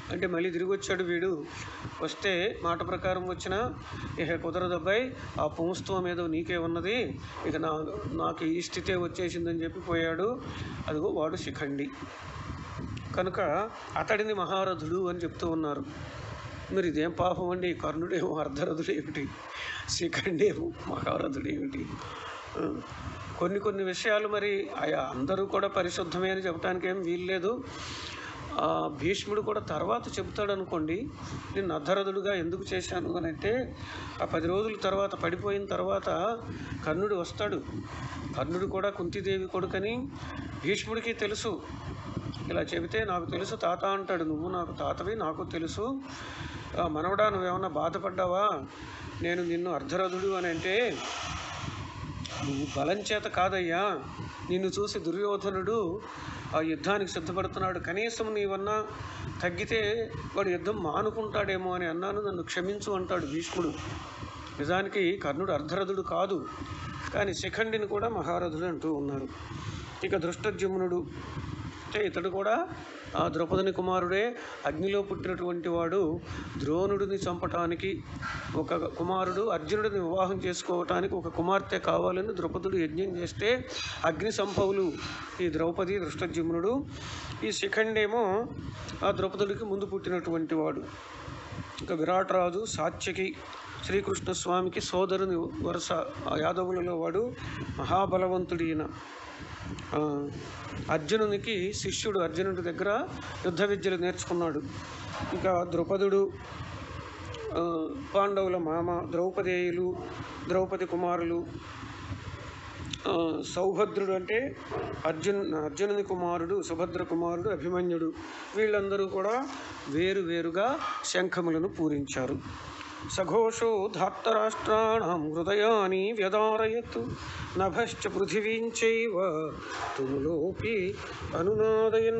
అంటే మళ్ళీ తిరిగి వచ్చాడు వీడు. వస్తే మాట ప్రకారం వచ్చినా ఇక కుదరదబ్బాయి, ఆ పుంస్తవం ఏదో నీకే ఉన్నది, ఇక నాకు ఈ స్థితే వచ్చేసిందని చెప్పి పోయాడు. అదిగో వాడు శిఖండి. కనుక అతడిని మహారథుడు అని చెప్తూ ఉన్నారు. మరి ఇదేం పాపం అండి, కర్ణుడేమో అర్ధరథుడు ఏమిటి, శిఖండేమో మహారథుడు ఏమిటి? కొన్ని విషయాలు మరి అందరూ కూడా పరిశుద్ధమే అని చెప్పడానికి ఏం వీల్లేదు. భీష్ముడు కూడా తర్వాత చెబుతాడు అనుకోండి, నేను అర్ధరథుడుగా ఎందుకు చేశాను అని అంటే, ఆ 10 రోజుల తర్వాత పడిపోయిన తర్వాత కర్ణుడు వస్తాడు. కర్ణుడు కూడా కుంతీదేవి కొడుకని భీష్ముడికి తెలుసు. ఇలా చెబితే నాకు తెలుసు తాత అంటాడు. నువ్వు నాకు తాతవి, నాకు తెలుసు. మనవడా నువ్వేమన్నా బాధపడ్డావా, నేను నిన్ను అర్ధరథుడు అని అంటే నువ్వు బలం చేత కాదయ్యా, నిన్ను చూసి దుర్యోధనుడు ఆ యుద్ధానికి సిద్ధపడుతున్నాడు, కనీసం నీవన్నా తగ్గితే వాడు యుద్ధం మానుకుంటాడేమో అని అన్నాను, నన్ను క్షమించు అంటాడు భీష్ముడు. నిజానికి కర్ణుడు అర్ధరథుడు కాదు, కానీ శిఖండిని కూడా మహారథుడు అంటూ ఉన్నారు. ఇక దృష్టద్యుమ్నుడు అంటే ఇతడు కూడా ద్రౌపదిని కుమారుడే. అగ్నిలో పుట్టినటువంటి వాడు. ద్రోణుడిని చంపటానికి ఒక కుమారుడు, అర్జునుడిని వివాహం చేసుకోవటానికి ఒక కుమార్తె కావాలని ద్రౌపదుడు యజ్ఞం చేస్తే అగ్ని సంభవులు ఈ ద్రౌపది, దృష్టద్యుమ్నుడు. ఈ శిఖండేమో ఆ ద్రౌపదుడికి ముందు పుట్టినటువంటి వాడు. ఇక విరాటరాజు సాత్యకి శ్రీకృష్ణస్వామికి సోదరుని వరుస, ఆ యాదవులలో వాడు మహాబలవంతుడు. ఈయన అర్జునునికి శిష్యుడు, అర్జునుడి దగ్గర యుద్ధ విద్యలు నేర్చుకున్నాడు. ఇంకా ద్రుపదుడు, పాండవుల మామ, ద్రౌపదేయులు, ద్రౌపది కుమారులు, సౌభద్రుడు అంటే అర్జునుని కుమారుడు, సుభద్ర కుమారుడు అభిమన్యుడు, వీళ్ళందరూ కూడా వేరువేరుగా శంఖములను పూరించారు. సఘోషో ధార్తరాష్ట్రాణం హృదయాని వ్యదారయత్ నభశ్చ పృథివీంచైవ తుములోపి అనునాదయన్.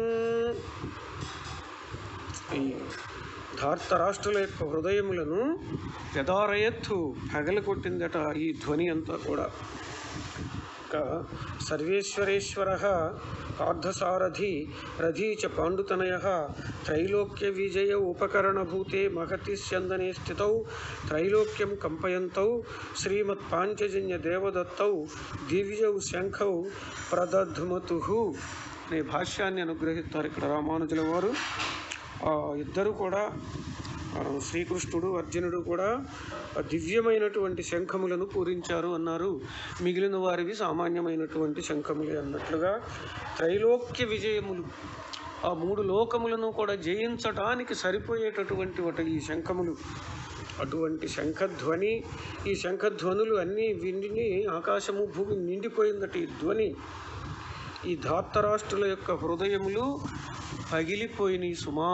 ఈ ధార్తరాష్ట్రుల యొక్క హృదయములను వ్యదారయత్తు పగలగొట్టిందట ఈ ధ్వని అంతా కూడా. సర్వేశ్వరేశ్వర పార్థసారథి రథీ చ పాండుతనయ త్రైలోక్య విజయ ఉపకరణభూతే మహతి స్యందనే స్థితౌ త్రైలోక్యం కంపయంతౌ శ్రీమత్ పాంచజన్య దేవదత్తౌ దివ్యౌ శంఖౌ ప్రదధ్మతు అనే భాష్యాన్ని అనుగ్రహిస్తారు ఇక్కడ రామానుజుల వారు. ఇద్దరు కూడా శ్రీకృష్ణుడు, అర్జునుడు కూడా దివ్యమైనటువంటి శంఖములను పూరించారు అన్నారు. మిగిలిన వారివి సామాన్యమైనటువంటి శంఖములే అన్నట్లుగా త్రైలోక్య విజయములు, ఆ 3 లోకములను కూడా జయించటానికి సరిపోయేటటువంటి ఈ శంఖములు. అటువంటి శంఖధ్వని, ఈ శంఖధ్వనులు అన్నీ విని ఆకాశము భూమి నిండిపోయిందట ఈ ధ్వని. ఈ ధార్తరాష్ట్రుల యొక్క హృదయములు పగిలిపోయినాయి సుమా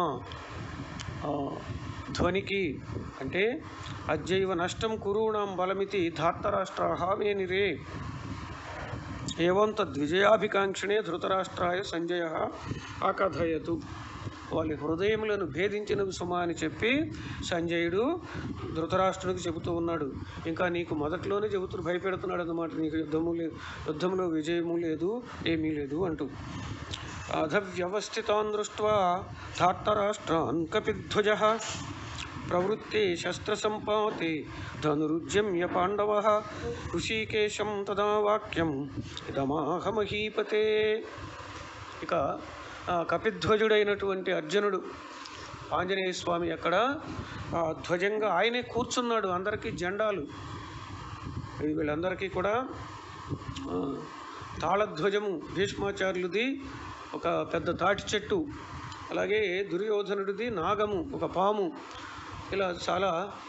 ధ్వనికి. అంటే అద్యైవ నష్టం కురూణాం బలమితి ధార్తరాష్ట్రాహావేనిరే ఏవం తద్విజయాభికాంక్షణే ధృతరాష్ట్రాయ సంజయ ఆకథయతు. వాళ్ళ హృదయములను భేదించినవి సుమా అని చెప్పి సంజయుడు ధృతరాష్ట్రునికి చెబుతూ ఉన్నాడు. ఇంకా నీకు మొదట్లోనే చెబుతూ భయపెడుతున్నాడు అన్నమాట, నీకు యుద్ధంలో విజయము లేదు, ఏమీ లేదు అంటూ. అధవ్యవస్థితాన్ దృష్ట్వా ధార్తరాష్ట్రాన్ కపిధ్వజః ప్రవృత్తే శస్త్రసంపాతే ధనురుజ్యమ్య పాండవః ఋషికేశం తదా వాక్యం ఇదమాహ మహీపతే. ఇక కపిధ్వజుడైనటువంటి అర్జునుడు, ఆంజనేయ స్వామి అక్కడ ధ్వజంగా ఆయనే కూర్చున్నాడు. అందరికీ జెండాలు, వీళ్ళందరికీ కూడా తాళధ్వజము భీష్మాచార్యులది ఒక పెద్ద తాటి చెట్టు, అలాగే దుర్యోధనుడిది నాగము ఒక పాము, ఇలా చాలా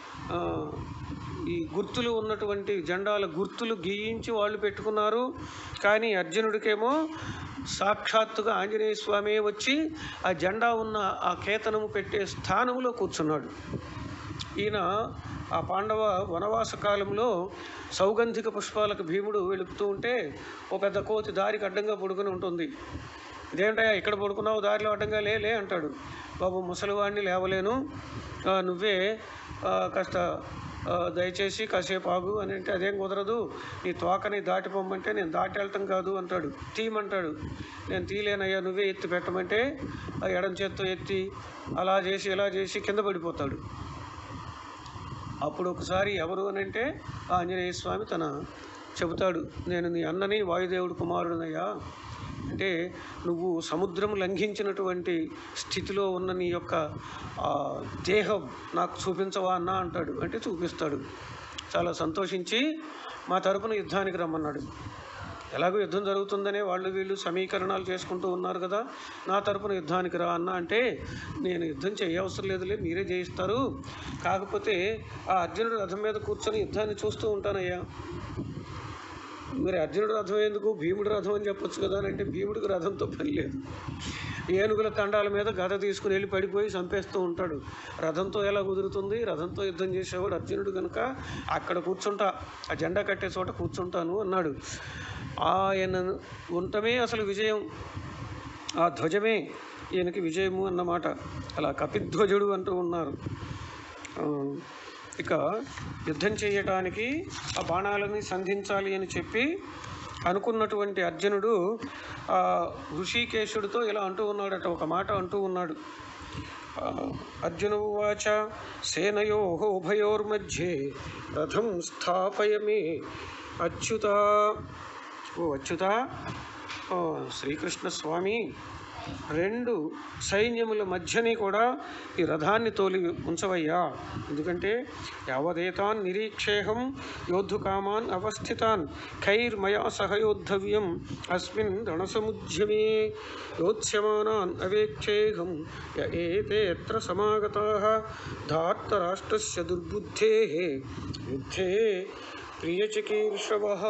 ఈ గుర్తులు ఉన్నటువంటి జెండాల గుర్తులు గీయించి వాళ్ళు పెట్టుకున్నారు. కానీ అర్జునుడికేమో సాక్షాత్తుగా ఆంజనేయ స్వామి వచ్చి ఆ జెండా ఉన్న ఆ కేతనము పెట్టే స్థానంలో కూర్చున్నాడు. ఈయన ఆ పాండవ వనవాస కాలంలో సౌగంధిక పుష్పాలకు భీముడు వెళుపుతూ ఉంటే ఓ పెద్ద కోతి దారికి అడ్డంగా పడుకుని ఉంటుంది. ఇదేంటయ్యా ఇక్కడ పడుకున్నావు, దారిలో అడ్డంగా లే అంటాడు. బాబు ముసలివాడిని లేవలేను, నువ్వే కాస్త దయచేసి కాసేపు ఆగు అని అంటే అదేం కుదరదు, నీ తోకని దాటిపోమంటే నేను దాటి వెళ్తాం కాదు అంటాడు. తీయమంటాడు. నేను తీయలేనయ్యా, నువ్వే ఎత్తి పెట్టమంటే ఆ ఎడం చేత్తో ఎత్తి అలా చేసి ఇలా చేసి కింద పడిపోతాడు. అప్పుడు ఒకసారి ఎవరు అని అంటే ఆంజనేయ స్వామి చెబుతాడు, నేను నీ అన్నని వాయుదేవుడు కుమారుడునయ్యా, అంటే నువ్వు సముద్రం లంఘించినటువంటి స్థితిలో ఉన్న నీ యొక్క దేహం నాకు చూపించవా అన్న అంటాడు. అంటే చూపిస్తాడు. చాలా సంతోషించి మా తరపున యుద్ధానికి రమ్మన్నాడు. ఎలాగో యుద్ధం జరుగుతుందనే వాళ్ళు వీళ్ళు సమీకరణాలు చేసుకుంటూ ఉన్నారు కదా, నా తరపున యుద్ధానికి రా అన్న అంటే నేను యుద్ధం చేయవసరం లేదులే, మీరే చేయిస్తారు, కాకపోతే ఆ అర్జునుడు రథం మీద కూర్చొని యుద్ధాన్ని చూస్తూ ఉంటానయ్యా. మరి అర్జునుడు రథం ఎందుకు, భీముడు రథం అని చెప్పొచ్చు కదా అని అంటే భీముడికి రథంతో పని లేదు. ఏనుగుల తండాల మీద గద తీసుకుని వెళ్ళి పడిపోయి చంపేస్తూ ఉంటాడు. రథంతో ఎలా కుదురుతుంది? రథంతో యుద్ధం చేసేవాడు అర్జునుడు కనుక అక్కడ కూర్చుంటా, ఆ జెండా కట్టే చోట కూర్చుంటాను అన్నాడు. ఆయన ఉండటమే అసలు విజయం, ఆ ధ్వజమే ఈయనకి విజయము అన్నమాట. అలా కపిధ్వజుడు అంటూ ఉన్నారు. ఇక యుద్ధం చేయటానికి ఆ బాణాలని సంధించాలి అని చెప్పి అనుకున్నటువంటి అర్జునుడు ఋషికేశుడితో ఇలా అంటూ ఉన్నాడట, ఒక మాట అంటూ ఉన్నాడు. అర్జున ఉవాచ సేనయో ఉభయోర్మధ్యే రథం స్థాపయమే అచ్యుత. ఓ అచ్యుత, ఓ శ్రీకృష్ణ స్వామి, రెండు సైన్యముల మధ్యని కూడా ఈ రథాన్ని తోలి ఉంచవయ్యా. ఎందుకంటే యావదేతాన్ నిరీక్షేహం యోద్ధుకామాన్ అవస్థితాన్ ఖైర్మయా సహయోద్ధవ్యం అస్మిన్ రణసముద్యమే యోత్స్యమానాన్ అవేక్షేహం ఏతేత్ర సమాగతాః ధార్తరాష్ట్రస్య దుర్బుద్ధేః యుద్ధే ప్రియచికీర్షవః.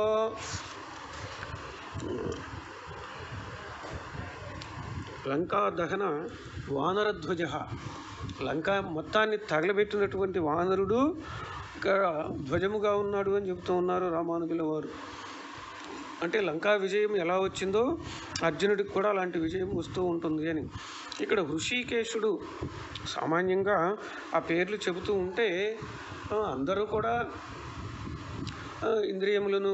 లంకా దహన వానరధ్వజ, లంక మొత్తాన్ని తగలబెట్టినటువంటి వానరుడు ఇక్కడ ధ్వజముగా ఉన్నాడు అని చెబుతూ ఉన్నారు రామానుజుల వారు. అంటే లంకా విజయం ఎలా వచ్చిందో అర్జునుడికి కూడా అలాంటి విజయం వస్తూ ఉంటుంది అని. ఇక్కడ హృషికేశుడు సామాన్యంగా ఆ పేర్లు చెబుతూ ఉంటే అందరూ కూడా ఇంద్రియములను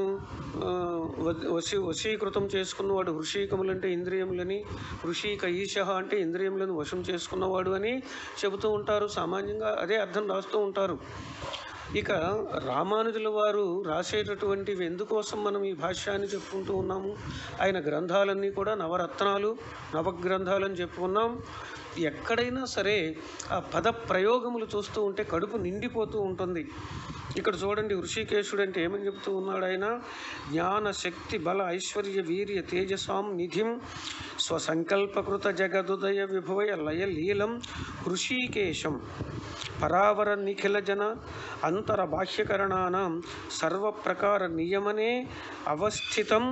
వశీకృతం చేసుకున్నవాడు. హృషీకములంటే ఇంద్రియములని, హృషీక ఈశ అంటే ఇంద్రియములను వశం చేసుకున్నవాడు అని చెబుతూ ఉంటారు. సామాన్యంగా అదే అర్థం రాస్తూ ఉంటారు. ఇక రామానుజుల వారు రాసేటటువంటివి ఎందుకోసం మనం ఈ భాష్యాన్ని చెప్పుకుంటూ ఉన్నాము? ఆయన గ్రంథాలన్నీ కూడా నవరత్నాలు, నవగ్రంథాలని చెప్పుకున్నాం. ఎక్కడైనా సరే ఆ పద ప్రయోగములు చూస్తూ ఉంటే కడుపు నిండిపోతూ ఉంటుంది. ఇక్కడ చూడండి, హృషికేశుడు అంటే ఏమని చెప్తూ ఉన్నాడు ఆయన? జ్ఞాన శక్తి బల ఐశ్వర్య వీర్య తేజసాం నిధిం స్వసంకల్పకృత జగదుదయ విభవయ లయ లీలం హృషికేశం పరావర నిఖిల జన అంతర బాహ్యకరణానాం సర్వప్రకార నియమనే అవస్థితం.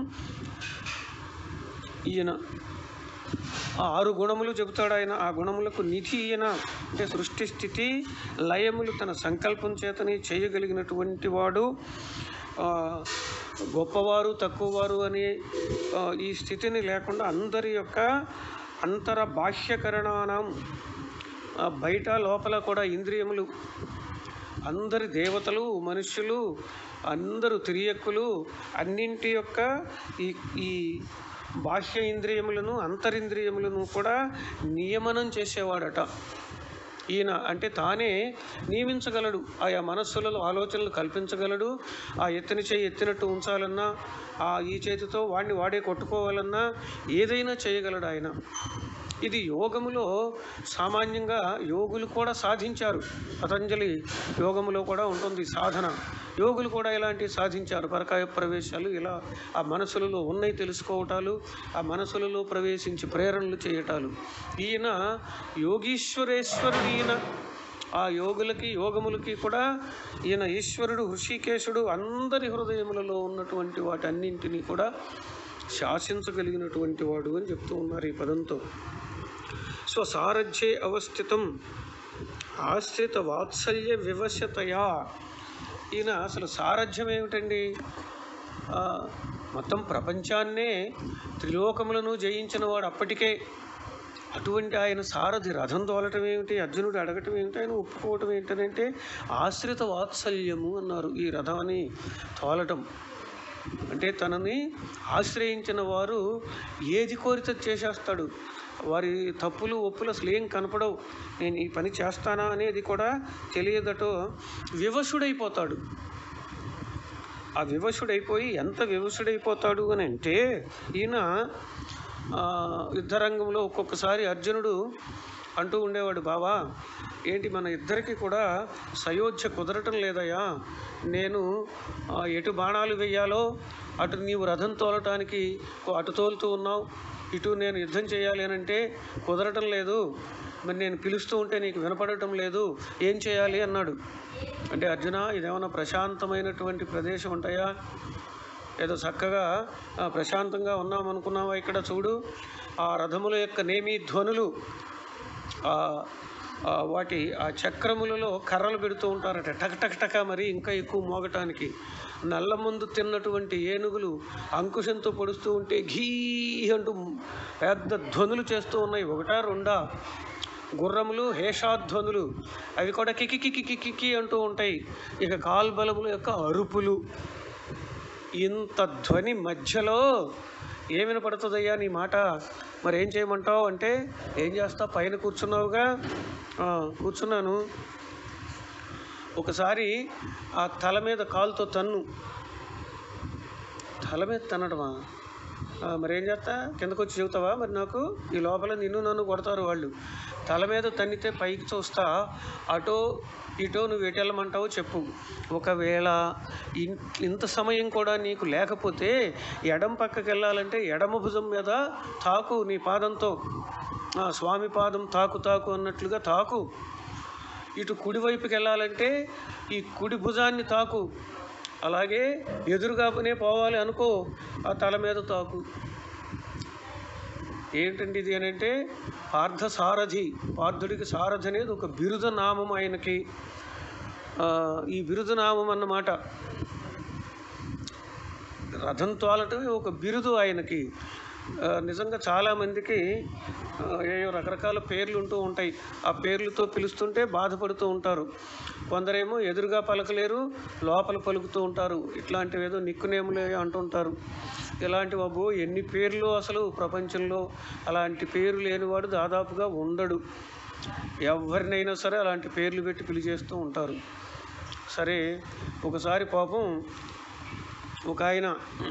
ఈయన 6 గుణములు చెబుతాడు ఆయన. ఆ గుణములకు నిధి ఈయన. అంటే సృష్టి స్థితి లయములు తన సంకల్పం చేతనే చేయగలిగినటువంటి వాడు. గొప్పవారు తక్కువవారు అనే ఈ స్థితిని లేకుండా అందరి యొక్క అంతర బాహ్యకరణానం, బయట లోపల కూడా ఇంద్రియములు, అందరి దేవతలు మనుష్యులు అందరూ తిరియక్కులు అన్నింటి యొక్క ఈ బాహ్య ఇంద్రియములను అంతరింద్రియములను కూడా నియమనం చేసేవాడట ఈయన. అంటే తానే నియమించగలడు, ఆయా మనస్సులలో ఆలోచనలు కల్పించగలడు. ఆ ఎత్తిన చేయి ఎత్తినట్టు ఉంచాలన్నా, ఈ చేతితో వాడిని వాడే కొట్టుకోవాలన్నా ఏదైనా చేయగలడు ఆయన. ఇది యోగములో సామాన్యంగా యోగులు కూడా సాధించారు. పతంజలి యోగములో కూడా ఉంటుంది సాధన. యోగులు కూడా ఇలాంటివి సాధించారు. పరకాయ ప్రవేశాలు, ఇలా ఆ మనసులలో ఉన్నాయి తెలుసుకోవటాలు, ఆ మనసులలో ప్రవేశించి ప్రేరణలు చేయటాలు. ఈయన యోగీశ్వరేశ్వరుడు. ఈయన ఆ యోగులకి యోగములకి కూడా ఈయన ఈశ్వరుడు. హృషికేశుడు అందరి హృదయములలో ఉన్నటువంటి వాటన్నింటినీ కూడా శాసించగలిగినటువంటి వాడు అని చెప్తూ ఉన్నారు ఈ పదంతో. స్వసారథ్యే అవస్థితం ఆశ్రిత వాత్సల్య వివశతయా. ఈయన అసలు సారథ్యం ఏమిటండి? మొత్తం ప్రపంచాన్నే త్రిలోకములను జయించిన వాడు. అప్పటికే అటువంటి ఆయన సారథి రథం తోలటం ఏమిటి, అర్జునుడు అడగటం ఏమిటి, ఆయన ఒప్పుకోవటం ఏంటంటే ఆశ్రిత వాత్సల్యము అన్నారు. ఈ రథాన్ని తోలటం అంటే తనని ఆశ్రయించిన వారు ఏది కోరితే చేసేస్తాడు. వారి తప్పులు ఒప్పులు అసలు ఏం కనపడవు. నేను ఈ పని చేస్తానా అనేది కూడా తెలియదటో వివశుడైపోతాడు. ఆ వివశుడైపోయి ఎంత వివశుడైపోతాడు అని అంటే ఈయన యుద్ధరంగంలో ఒక్కొక్కసారి అర్జునుడు అంటూ ఉండేవాడు, బావా ఏంటి మన ఇద్దరికి కూడా సయోధ్య కుదరటం లేదయ్యా, నేను ఎటు బాణాలు వెయ్యాలో అటు నీవు రథం తోలటానికి అటు తోలుతూ ఉన్నావు, ఇటు నేను యుద్ధం చేయాలి అని అంటే కుదరటం లేదు, మరి నేను పిలుస్తూ ఉంటే నీకు వినపడటం లేదు, ఏం చేయాలి అన్నాడు. అంటే అర్జున, ఇదేమన్నా ప్రశాంతమైనటువంటి ప్రదేశం ఉంటాయా, ఏదో చక్కగా ప్రశాంతంగా ఉన్నామనుకున్నావా, ఇక్కడ చూడు ఆ రథముల యొక్క నేమి ధ్వనులు, వాటి ఆ చక్రములలో కర్రలు పెడుతూ ఉంటారట టక్ టక్ టక, మరి ఇంకా ఎక్కువ మోగటానికి. నల్ల ముందు తిన్నటువంటి ఏనుగులు అంకుశంతో పొడుస్తూ ఉంటే ఘీ అంటూ పెద్ద ధ్వనులు చేస్తూ ఉన్నాయి. ఒకటా రెండా గుర్రములు హేషాధ్వనులు, అవి కూడా కికి కికి కికి అంటూ ఉంటాయి. ఇక కాల్బలముల యొక్క అరుపులు. ఇంత ధ్వని మధ్యలో ఏమి వినపడుతుందయ్యా నీ మాట, మరి ఏం చేయమంటావు అంటే, ఏం చేస్తా, పైన కూర్చున్నావుగా, కూర్చున్నాను, ఒకసారి ఆ తల మీద కాలుతో తన్ను. తల మీద తన్నడమా, మరి ఏం చేస్తా, కిందకు వచ్చి చెబుతావా, మరి నాకు ఈ లోపల నిన్ను నన్ను కొడతారు వాళ్ళు. తల మీద తన్నితే పైకి చూస్తా, అటో ఇటో నువ్వు ఎటు వెళ్ళమంటావో చెప్పు. ఒకవేళ ఇంత సమయం కూడా నీకు లేకపోతే ఎడం పక్కకి వెళ్ళాలంటే ఎడమ భుజం మీద తాకు నీ పాదంతో, స్వామి పాదం తాకు తాకు అన్నట్లుగా తాకు. ఇటు కుడివైపుకి వెళ్ళాలంటే ఈ కుడి భుజాన్ని తాకు. అలాగే ఎదురుగానే పోవాలి అనుకో, ఆ తల మీద తాకు. ఏంటండి ఇది అని అంటే, పార్థసారథి, పార్థుడికి సారథి అనేది ఒక బిరుద నామం ఆయనకి. ఈ బిరుదు నామం అన్నమాట. రథం తోలటం ఒక బిరుదు ఆయనకి. నిజంగా చాలామందికి ఏయో రకరకాల పేర్లు ఉంటూ ఉంటాయి. ఆ పేర్లతో పిలుస్తుంటే బాధపడుతూ ఉంటారు. కొందరేమో ఎదురుగా పలకలేరు, లోపల పలుకుతూ ఉంటారు. ఇట్లాంటివి ఏదో నిక్కునేములే అంటుంటారు. ఇలాంటివి అబ్బో ఎన్ని పేర్లు అసలు ప్రపంచంలో. అలాంటి పేరు లేనివాడు దాదాపుగా ఉండడు. ఎవరినైనా సరే అలాంటి పేర్లు పెట్టి పిలిచేస్తూ ఉంటారు. సరే, ఒకసారి పాపం ఒక ఆయన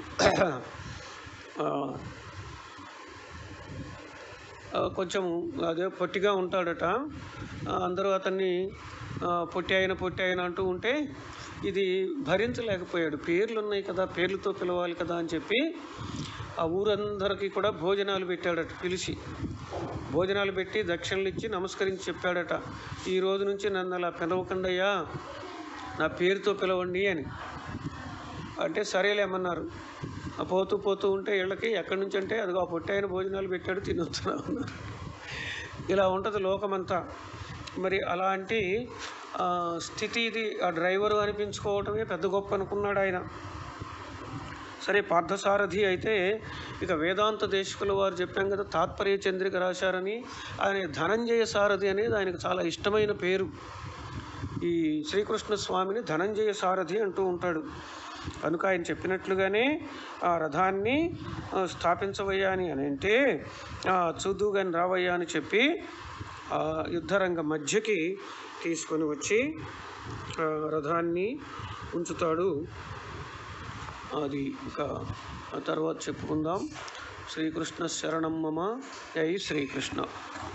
కొంచెం అదే పొట్టిగా ఉంటాడట. అందరూ అతన్ని పొట్టి అయిన అంటూ ఉంటే ఇది భరించలేకపోయాడు. పేర్లు ఉన్నాయి కదా, పేర్లతో పిలవాలి కదా అని చెప్పి ఆ ఊరందరికీ కూడా భోజనాలు పెట్టాడట. పిలిచి భోజనాలు పెట్టి దక్షిణలు ఇచ్చి నమస్కరించి చెప్పాడట, ఈ రోజు నుంచి నన్ను అలా పిలవకండయ్యా, నా పేరుతో పిలవండి అని. అంటే సరేలేమన్నారు. పోతూ పోతూ ఉంటే ఇళ్ళకి ఎక్కడి నుంచి అంటే అదిగో ఆ పొట్టైన భోజనాలు పెట్టాడు, తినొస్తున్నా ఉన్నారు. ఇలా ఉంటుంది లోకమంతా. మరి అలాంటి స్థితి ఇది. ఆ డ్రైవరు అనిపించుకోవటమే పెద్ద గొప్ప అనుకున్నాడు ఆయన. సరే, పార్థసారథి అయితే ఇక వేదాంత దేశకుల వారు చెప్పాం కదా, తాత్పర్య చంద్రిక రాశారని. ఆయన ధనంజయ సారథి అనేది ఆయనకు చాలా ఇష్టమైన పేరు. ఈ శ్రీకృష్ణ స్వామిని ధనంజయ సారథి అంటూ ఉంటాడు. కనుక ఆయన చెప్పినట్లుగానే ఆ రథాన్ని స్థాపించవయ్యా అని అంటే, చూద్దుగాని రావయ్యా అని చెప్పి యుద్ధరంగ మధ్యకి తీసుకొని వచ్చి రథాన్ని ఉంచుతాడు. అది ఇంకా తర్వాత చెప్పుకుందాం. శ్రీకృష్ణ శరణం మమ. జై శ్రీకృష్ణ.